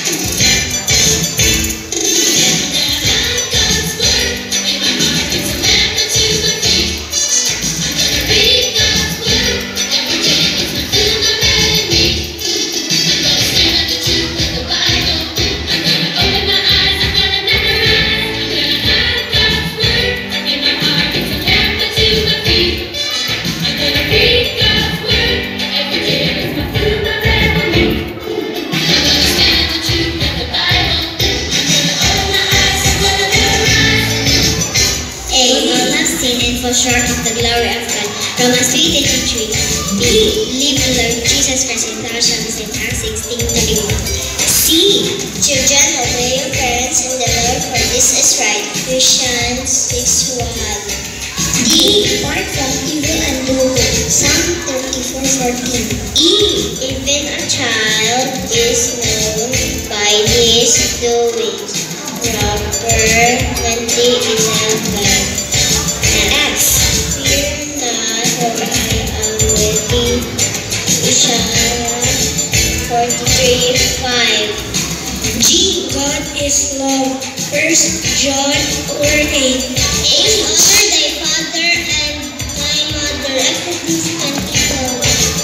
Short of the glory of God. Romans 3:23. B. Believe the Lord Jesus Christ and thou shalt be saved. Acts 16:31. C. Children, obey your parents in the Lord, for this is right. Ephesians 6:1. D. Depart from evil and do good. Psalm 34:14. E. Even a child is known by his doings. Proverbs 20:11. Fear not, for I am with thee. Isaiah 43:5. G. God is love. 1 John 4:8. H. Honor thy father and thy mother. Exodus 24.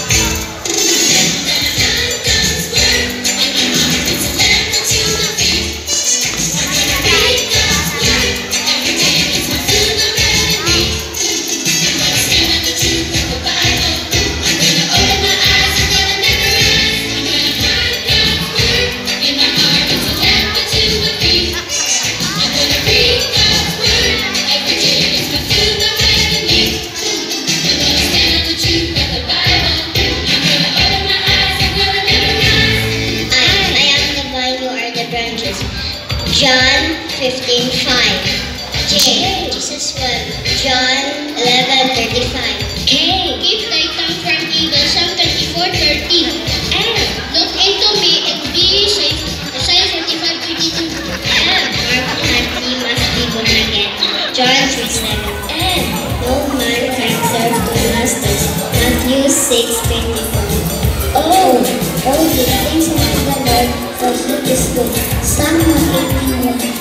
John 15:5. J. Jesus wept. John 11:35. K. Keep thy tongue from evil. Psalm 24:13. M. Look into me and be safe. Isaiah 45:22. M. Mark that ye must be born again. John 3:7. N. No man can serve two masters. Matthew 6:24. O. Give thanks unto the Lord, for he is good. Psalm 181.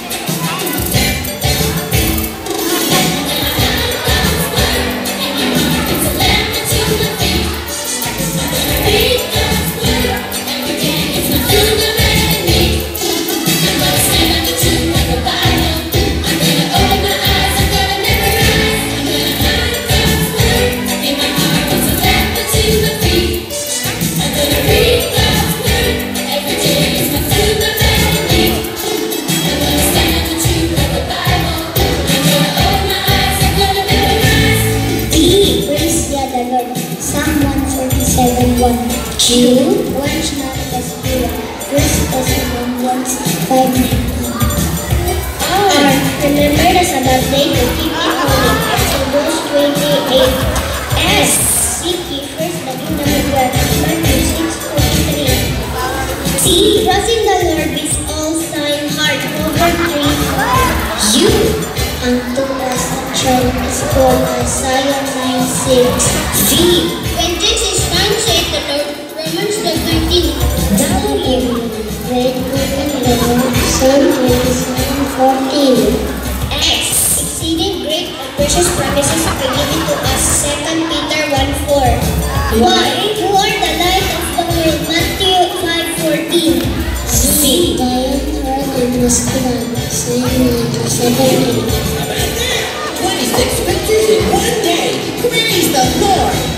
Q. Quench not the spirit. 1 Thessalonians 5:19. R. Remember the Sabbath day to keep it holy. Exodus 28. S. Seek ye first the kingdom of God. Matthew 6:43. T. Trust in the Lord with all thine heart. Proverbs 3:5. U. Unto us a child is born. Isaiah 9:6. V. When this is done, saith the Lord. Romans 12:19. W. Wait in the Lord. Psalm 27:14. X. Exceeding great and precious promises are given to us. 2 Peter 1:4. Y. Who are the light of the world. Matthew 5:14. Z. Lion, heart, and muscular. Psalm 97:8. 26 pictures in one day. Praise the Lord.